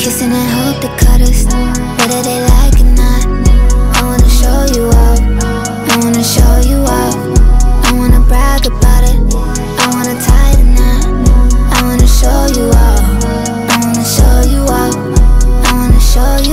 Kissing and hope they cut us, whether they like it or not. I wanna show you off, I wanna show you off. I wanna brag about it, I wanna tie the knot. I wanna show you off, I wanna show you off. I wanna show you,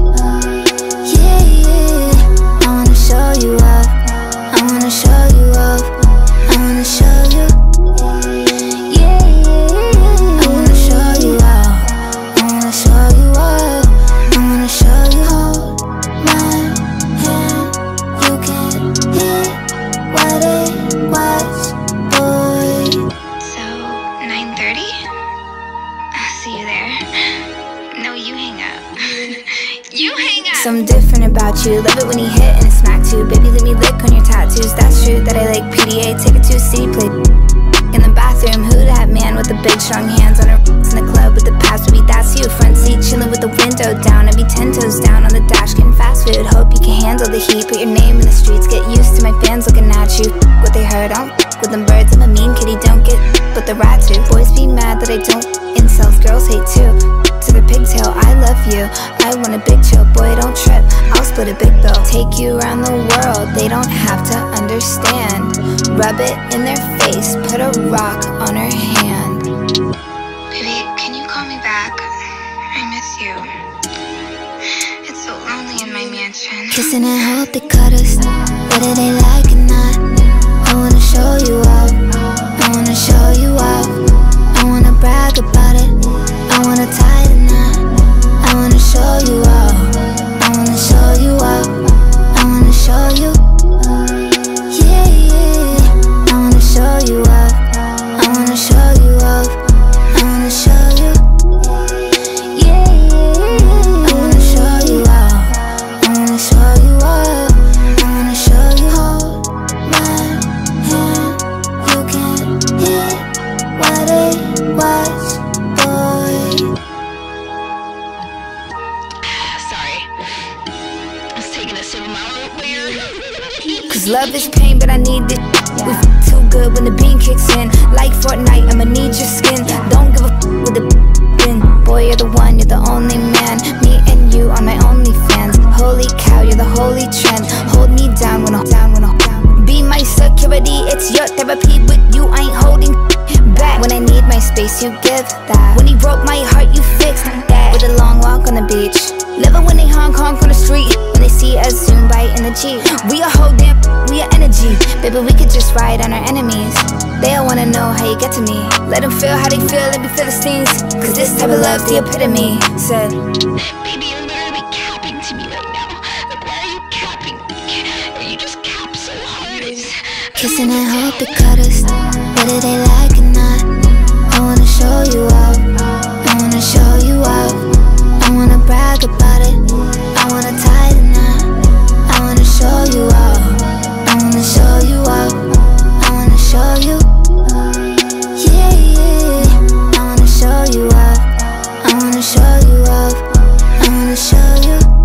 yeah, yeah. I wanna show you off, I wanna show you off. I wanna show you, yeah, yeah. I wanna show you off, I wanna show you off. I wanna show you. Hold my hand, you can hear what it was, boy. So, 9:30? I'll see you there. No, you hang up. You hang up! Something different about you, love it when you hit and it smack too. Baby, let me lick on your tattoos, that's true that I like PDA. Take it to a city, play in the bathroom. Who that man with the big strong hands on her in the club with the past beat? That's you, front seat chilling with the window down. I'd be 10 toes down on the dash getting fast food. Hope you can handle the heat, put your name in the streets. Get used to my fans looking at you. What they heard, I don't with them birds. I'm a mean kitty, don't get but the rat too. Boys be mad that I don't incels, girls hate too. To the pigtail, I love you, I want a big chill. Boy, don't trip, I'll split a big bill. Take you around the world, they don't have to understand. Rub it in their face, put a rock on her hand. Baby, can you call me back? I miss you. It's so lonely in my mansion. Kissing and hope they cut us, whether they like it or not. I wanna show you off, I wanna show you off. I wanna brag about it, I wanna tie the knot. I wanna show you off, I wanna show you off. I wanna show you, yeah, yeah. I wanna show you off, I wanna show you off. I wanna show you, yeah, yeah. I wanna show you off, I wanna show you off. I wanna show you. Hold my hand, you can hear what it was, boy. Sorry. I was taking a sip of my own beer. Cause love is pain, but I need it. We f too good when the bean kicks in. Like Fortnite, I'ma need your skin. Don't give a f with the bin. Boy, you're the one, you're the only man. Me and you are my only fans. Holy cow, you're the holy trend. Hold me down when I be my security, it's your therapy. With you, I ain't holding back. When I need my space, you give that. When he broke my heart, you fixed that. With a long walk on the beach. Love it when they honk on the street. When they see us zoom by in the Jeep. We are whole damn, we are energy. Baby, we could just ride on our enemies. They all wanna know how you get to me. Let them feel how they feel, let me feel the stings. Cause this type of love's the epitome. Said, Baby, you're literally capping to me right now. Like, why are you capping? Or you just cap so hard? kissing and hope they cut us, whether they like it or not. I wanna show you off, I wanna show you off. I wanna brag about it, I wanna tie the knot. I wanna show you off, I wanna show you off. I wanna show you, yeah, yeah. I wanna show you off, I wanna show you off. I wanna show you.